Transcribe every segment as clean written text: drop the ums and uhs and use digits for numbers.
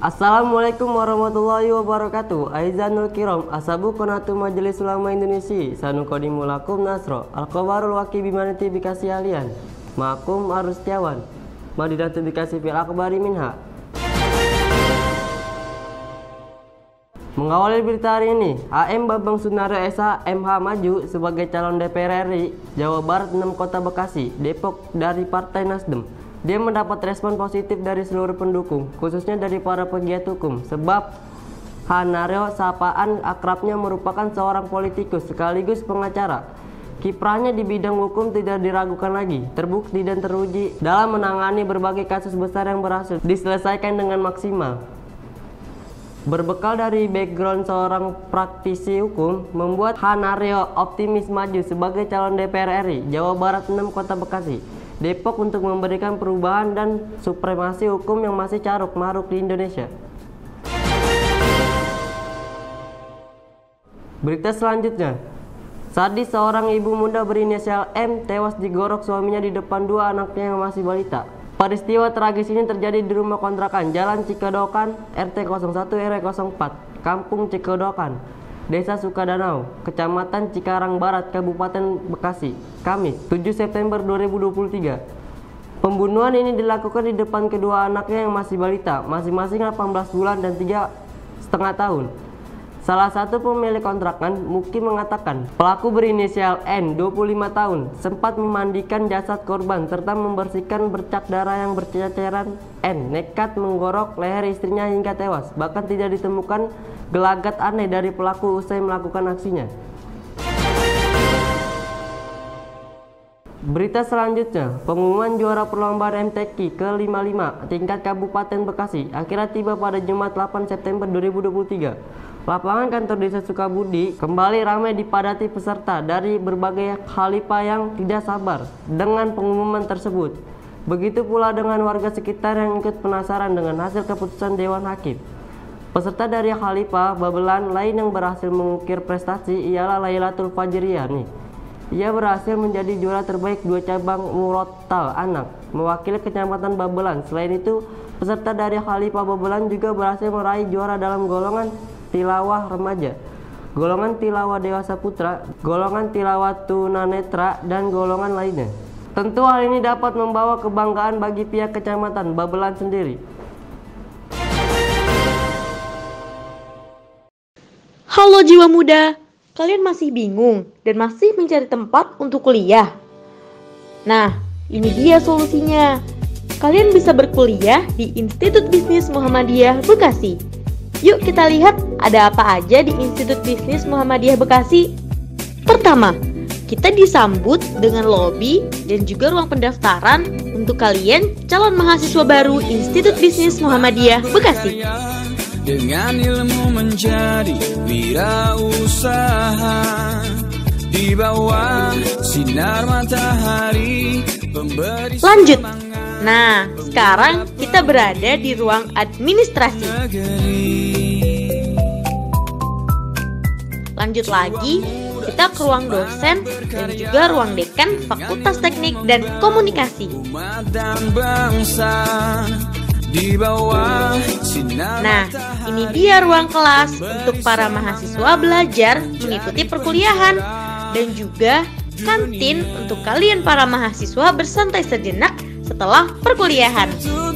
Assalamualaikum warahmatullahi wabarakatuh. Aizanul kiram, asabu konatu majelis ulama Indonesia. Sanukodimu lakum nasro. Al-Qabarul waki bimanati bikasi alian. Makum arus tiawan. Madinatu bikasi fil akbari minha. Mengawali berita hari ini, AM Bambang Sunario SH MH maju sebagai calon DPR RI Jawa Barat 6 Kota Bekasi, Depok dari Partai Nasdem. Dia mendapat respon positif dari seluruh pendukung, khususnya dari para pegiat hukum, sebab Hanario sapaan akrabnya merupakan seorang politikus sekaligus pengacara. Kiprahnya di bidang hukum tidak diragukan lagi, terbukti dan teruji dalam menangani berbagai kasus besar yang berhasil diselesaikan dengan maksimal. Berbekal dari background seorang praktisi hukum, membuat Hanario optimis maju sebagai calon DPR RI Jawa Barat 6 Kota Bekasi, Depok untuk memberikan perubahan dan supremasi hukum yang masih caruk-maruk di Indonesia. Berita selanjutnya, sadis seorang ibu muda berinisial M tewas digorok suaminya di depan dua anaknya yang masih balita. Peristiwa tragis ini terjadi di rumah kontrakan Jalan Cikedokan, RT 01 RW 04, Kampung Cikedokan, Desa Sukadanau, Kecamatan Cikarang Barat, Kabupaten Bekasi, Kamis 7 September 2023. Pembunuhan ini dilakukan di depan kedua anaknya yang masih balita, masing-masing 18 bulan dan 3,5 tahun. Salah satu pemilik kontrakan, Muki, mengatakan pelaku berinisial N, 25 tahun, sempat memandikan jasad korban serta membersihkan bercak darah yang berceceran. N nekat menggorok leher istrinya hingga tewas, bahkan tidak ditemukan gelagat aneh dari pelaku usai melakukan aksinya. Berita selanjutnya, pengumuman juara perlombaan MTQ ke-55 tingkat Kabupaten Bekasi akhirnya tiba pada Jumat 8 September 2023. Lapangan kantor desa Sukabudi kembali ramai dipadati peserta dari berbagai khalifah yang tidak sabar dengan pengumuman tersebut. Begitu pula dengan warga sekitar yang ikut penasaran dengan hasil keputusan Dewan Hakim. Peserta dari khalifah Babelan lain yang berhasil mengukir prestasi ialah Lailatul Fajriyah nih. Ia berhasil menjadi juara terbaik 2 cabang murotal anak mewakili Kecamatan Babelan. Selain itu, peserta dari khalifah Babelan juga berhasil meraih juara dalam golongan tilawah remaja, golongan tilawah dewasa putra, golongan tilawah tunanetra, dan golongan lainnya. Tentu hal ini dapat membawa kebanggaan bagi pihak Kecamatan Babelan sendiri. Halo jiwa muda, kalian masih bingung dan masih mencari tempat untuk kuliah? Nah, ini dia solusinya. Kalian bisa berkuliah di Institut Bisnis Muhammadiyah Bekasi. Yuk kita lihat ada apa aja di Institut Bisnis Muhammadiyah Bekasi. Pertama, kita disambut dengan lobi dan juga ruang pendaftaran untuk kalian calon mahasiswa baru Institut Bisnis Muhammadiyah Bekasi. Dengan ilmu menjadi wirausaha di bawah sinar matahari. Lanjut. Nah, sekarang kita berada di ruang administrasi. Lanjut lagi, kita ke ruang dosen dan juga ruang dekan Fakultas Teknik dan Komunikasi. Nah, ini dia ruang kelas untuk para mahasiswa belajar mengikuti perkuliahan dan juga kantin untuk kalian para mahasiswa bersantai sejenak setelah perkuliahan.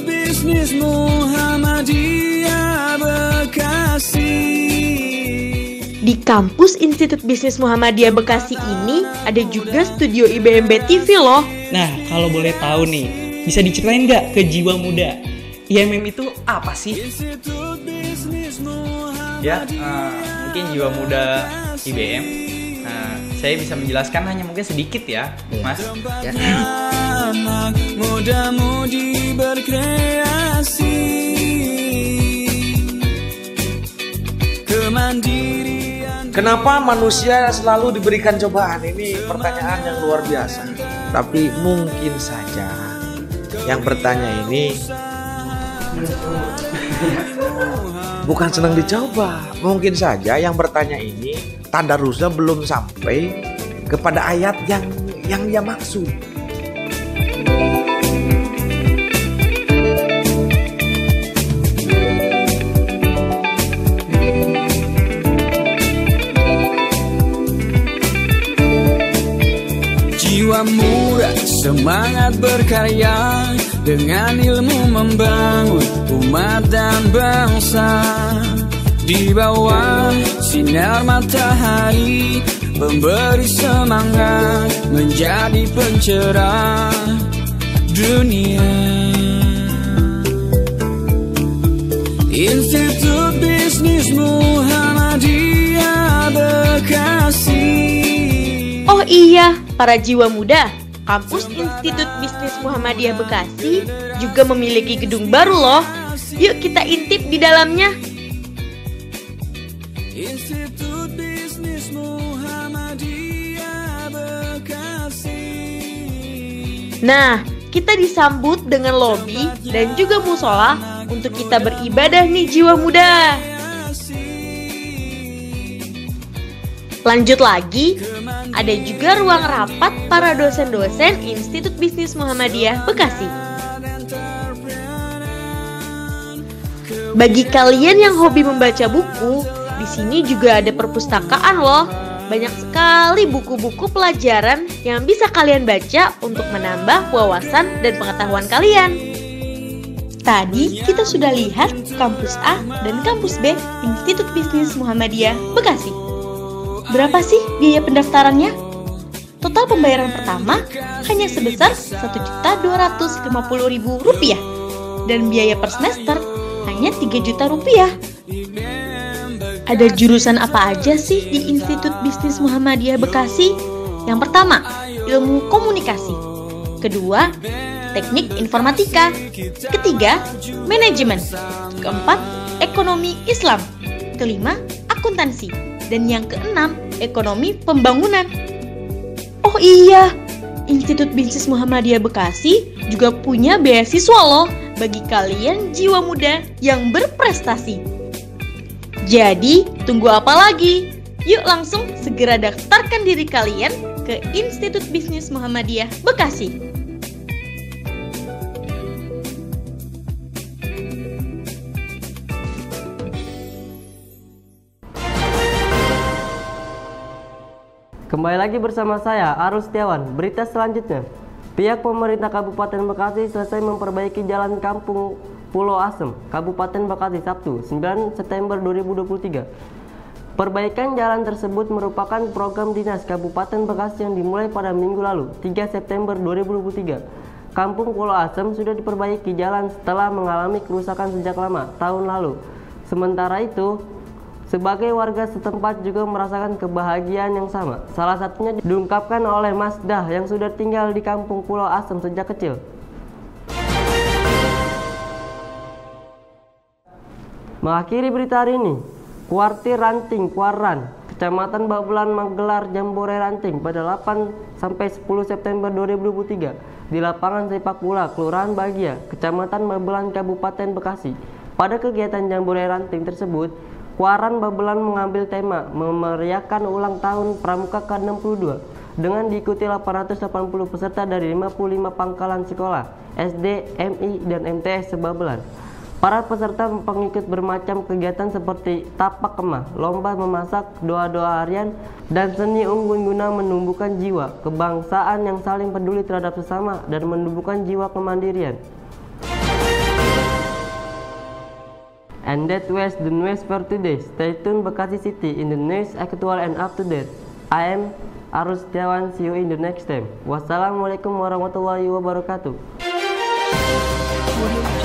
Di kampus Institut Bisnis Muhammadiyah Bekasi ini ada juga studio IBMB TV loh. Nah, kalau boleh tahu nih, bisa diceritain nggak ke jiwa muda? IMM itu apa sih? Ya, mungkin jiwa muda IBM. Saya bisa menjelaskan hanya mungkin sedikit ya, Mas. Ya. Muda-mudi berkreasi, kemandirian. Kenapa manusia selalu diberikan cobaan? Ini pertanyaan yang luar biasa. Tapi mungkin saja yang bertanya ini bukan senang dicoba. Mungkin saja yang bertanya ini tadarusnya belum sampai kepada ayat yang dia maksud. semangat berkarya, dengan ilmu membangun umat dan bangsa. Di bawah sinar matahari, memberi semangat, menjadi pencerah dunia. Institut Bisnis Muhammadiyah Bekasi. Oh iya, para jiwa muda, kampus Institut Bisnis Muhammadiyah Bekasi juga memiliki gedung baru loh. Yuk kita intip di dalamnya. Institut Bisnis Muhammadiyah Bekasi. Nah, kita disambut dengan lobi dan juga musola untuk kita beribadah nih jiwa muda. Lanjut lagi, ada juga ruang rapat para dosen-dosen Institut Bisnis Muhammadiyah Bekasi. Bagi kalian yang hobi membaca buku, di sini juga ada perpustakaan loh. Banyak sekali buku-buku pelajaran yang bisa kalian baca untuk menambah wawasan dan pengetahuan kalian. Tadi kita sudah lihat kampus A dan kampus B Institut Bisnis Muhammadiyah Bekasi. Berapa sih biaya pendaftarannya? Total pembayaran pertama hanya sebesar Rp1.250.000 dan biaya per semester hanya Rp3.000.000. Ada jurusan apa aja sih di Institut Bisnis Muhammadiyah Bekasi? Yang pertama, ilmu komunikasi. Kedua, teknik informatika. Ketiga, manajemen. Keempat, ekonomi Islam. Kelima, akuntansi. Dan yang keenam, ekonomi pembangunan. Oh iya, Institut Bisnis Muhammadiyah Bekasi juga punya beasiswa loh bagi kalian jiwa muda yang berprestasi. Jadi, tunggu apa lagi? Yuk langsung segera daftarkan diri kalian ke Institut Bisnis Muhammadiyah Bekasi. Kembali lagi bersama saya, Arus Setiawan. Berita selanjutnya, pihak pemerintah Kabupaten Bekasi selesai memperbaiki jalan kampung Pulau Asem, Kabupaten Bekasi, Sabtu, 9 September 2023. Perbaikan jalan tersebut merupakan program dinas Kabupaten Bekasi yang dimulai pada minggu lalu, 3 September 2023. Kampung Pulau Asem sudah diperbaiki jalan setelah mengalami kerusakan sejak lama, tahun lalu. Sementara itu, sebagai warga setempat juga merasakan kebahagiaan yang sama. Salah satunya diungkapkan oleh Mas Dah yang sudah tinggal di Kampung Pulau Asem sejak kecil. Mengakhiri berita hari ini, Kuartir Ranting Kuaran, Kecamatan Babelan menggelar Jambore Ranting pada 8-10 September 2023 di lapangan sepak bola Kelurahan Bahagia, Kecamatan Babelan, Kabupaten Bekasi. Pada kegiatan Jambore Ranting tersebut, Kuaran Babelan mengambil tema memeriahkan ulang tahun Pramuka ke-62 dengan diikuti 880 peserta dari 55 pangkalan sekolah SD, MI, dan MTS se-Babelan. Para peserta pengikut bermacam kegiatan seperti tapak kemah, lomba memasak, doa-doa harian, dan seni unggun guna menumbuhkan jiwa kebangsaan yang saling peduli terhadap sesama dan menumbuhkan jiwa kemandirian. And that was the news for today. Stay tuned Bekasi City in the news actual and up to date. I am Arus Setiawan. See you in the next time. Wassalamualaikum warahmatullahi wabarakatuh.